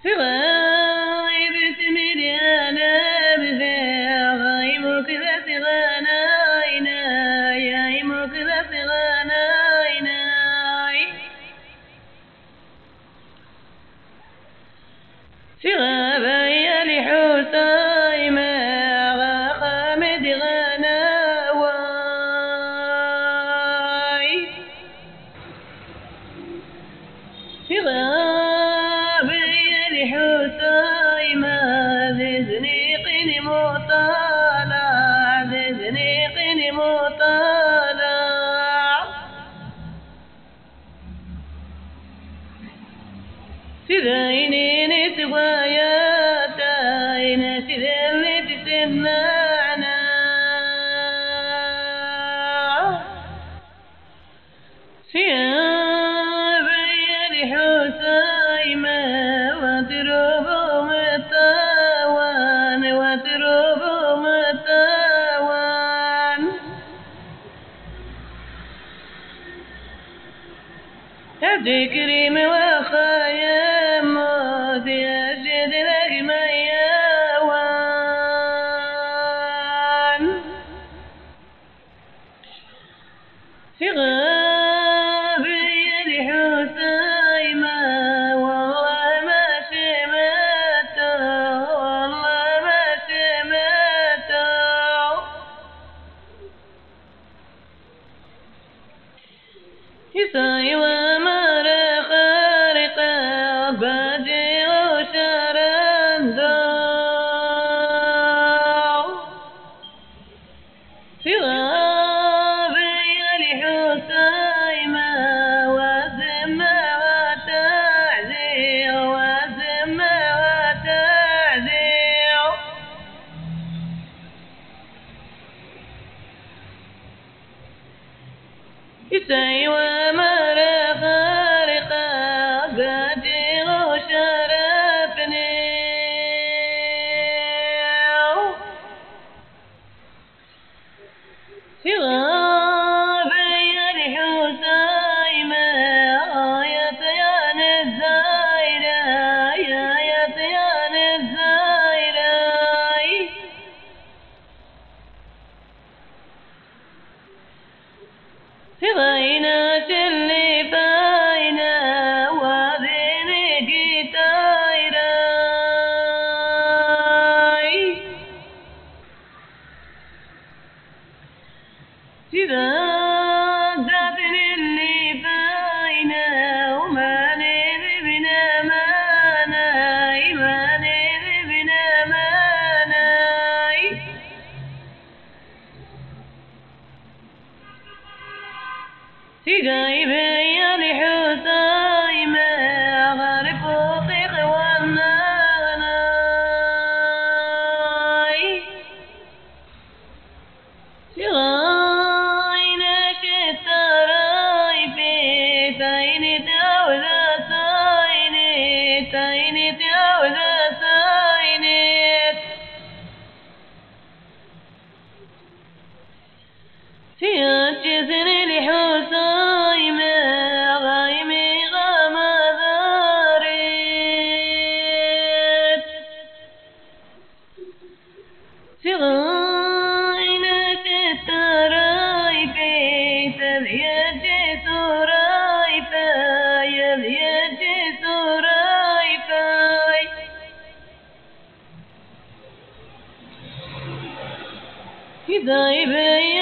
في غايبة مديانا بذا غايمك ذا صغاناينا يايمك ذا صغاناينا في غابة لحوساي ما غامد غناواي في غابة لحوساي ما ذزنيقني مطالع ذزنيقني مطالع في ذاينين سواياتين تذلي تسمعنا في بين حسيمة وتروب متاوان وتروب متاوان تذكري وخيام موتي أجد لك مياوان في غابي الحسيمة والله ما سمعته والله ما سمعته يساوي في غابي الحسيمة وزمة وتعزيع وزمة وتعزيع يساوي مرة خارقة قدير وشرفني في غابي الحسيمة يا طيان الزايرة يا طيان الزايرة في غينات اللي باينة وذينك طايرة في ذاتني اللي باينة وما نذبنا ماناي ما نذبنا ماناي في غايبي الحسيمة غارب وطيق والنغناي في تاينت عوذا تاينت في الجزر الحسيمة غايمي غمضارت في غاينة الترايفي تذيج سرايفا يذيج سرايفا إذا يبين